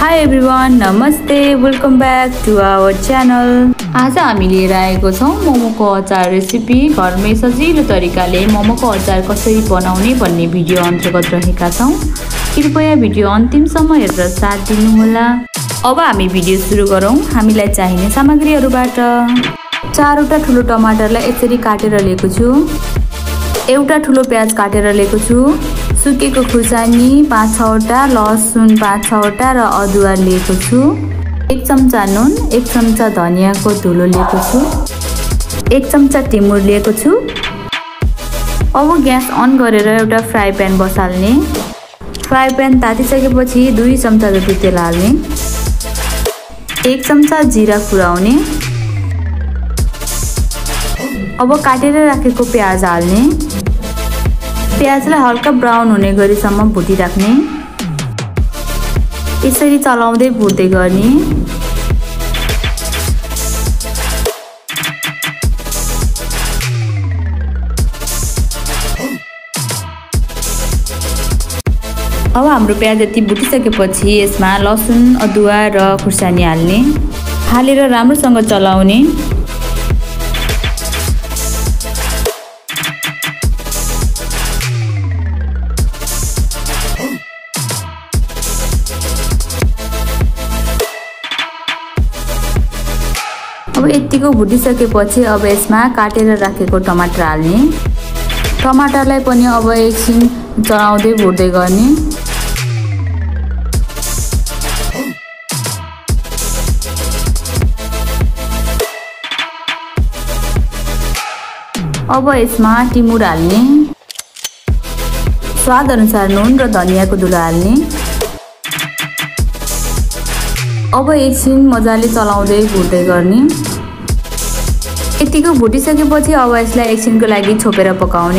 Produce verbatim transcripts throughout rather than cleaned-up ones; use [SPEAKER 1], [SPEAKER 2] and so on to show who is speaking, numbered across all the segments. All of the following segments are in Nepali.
[SPEAKER 1] हाई एभ्रिवान, नमस्ते, welcome back to our channel. आज हामी लिएर आएको छौँ मोमोको अचार रेसिपी। घरमै सजिलो तरिकाले मोमोको अचार कसरी बनाउने भन्ने भिडियो अन्तर्गत रहेका छौँ। कृपया भिडियो अन्तिमसम्म हेरेर साथ दिनुहोला। अब हामी भिडियो सुरु गरौँ। हामीलाई चाहिने सामग्रीहरूबाट चारवटा ठुलो टमाटरलाई यसरी काटेर लिएको छु, एउटा ठुलो प्याज काटेर लिएको छु, सुकेको खुर्सानी पाँच छवटा, लसुन पाँच छवटा र अदुवा लिएको छु, एक चम्चा नुन, एक चम्चा धनियाको धुलो लिएको छु, एक चम्चा टिमुर लिएको छु। अब ग्यास अन गरेर एउटा फ्राई प्यान बसाल्ने। फ्राई प्यान तातिसकेपछि दुई चम्चा जति तेल हाल्ने, एक चम्चा जिरा फुराउने। अब काटेर राखेको प्याज हाल्ने। प्याजलाई हल्का ब्राउन हुने गरीसम्म भुटिराख्ने। यसरी चलाउँदै भुट्दै गर्ने। अब हाम्रो प्याज यति भुटिसकेपछि यसमा लसुन, अदुवा र खुर्सानी हाल्ने। हालेर राम्रोसँग चलाउने। अब यतिको भुटिसकेपछि अब यसमा काटेर राखेको टमाटर हाल्ने। टमाटरलाई पनि अब एकछिन चलाउँदै भुट्दै गर्ने। अब यसमा टिमुर हाल्ने, स्वाद अनुसार नुन र धनियाको धुलो हाल्ने। अब एकछिन मजाले चलाउँदै भुट्दै गर्ने। यतिको भुटिसकेपछि अब यसलाई एकछिनको लागि छोपेर पकाउने।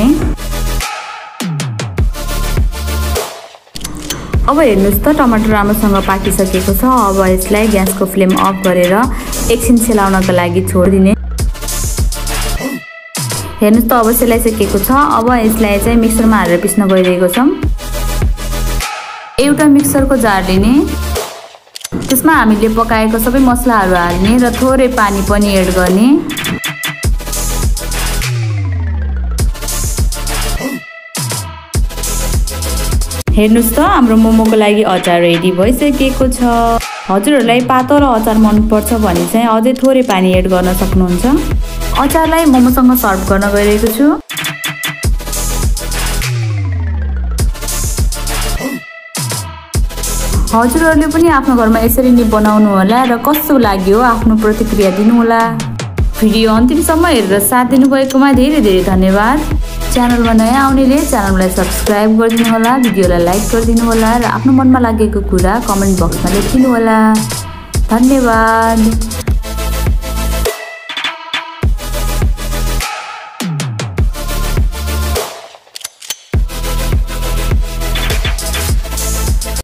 [SPEAKER 1] अब हेर्नुहोस् त टमाटर राम्रोसँग पाकिसकेको छ। अब यसलाई ग्यासको फ्लेम अफ गरेर एकछिन सेलाउनको लागि छोडिदिने। हेर्नुहोस् त अब सेलाइसकेको छ। अब यसलाई चाहिँ मिक्सरमा हालेर पिस्न गइरहेको छौँ। एउटा मिक्सरको जार लिने, त्यसमा हामीले पकाएको सबै मसलाहरू हाल्ने र थोरै पानी पनि एड गर्ने। हेर्नुहोस् त हाम्रो मोमोको लागि अचार रेडी भइसकेको छ। हजुरहरूलाई पातलो अचार मनपर्छ भने चाहिँ अझै थोरै पानी एड गर्न सक्नुहुन्छ। अचारलाई मोमोसँग सर्भ गर्न गइरहेको छु। हजुरहरूले पनि आफ्नो घरमा यसरी नै बनाउनु होला र कस्तो लाग्यो आफ्नो प्रतिक्रिया दिनुहोला। भिडियो अन्तिमसम्म हेरेर साथ दिनुभएकोमा धेरै धेरै धन्यवाद। च्यानलमा नयाँ आउनेले च्यानललाई सब्सक्राइब गरिदिनु होला, भिडियोलाई लाइक गरिदिनु होला र आफ्नो मनमा लागेको कुरा कमेन्ट बक्समा लेखिदिनु होला। धन्यवाद।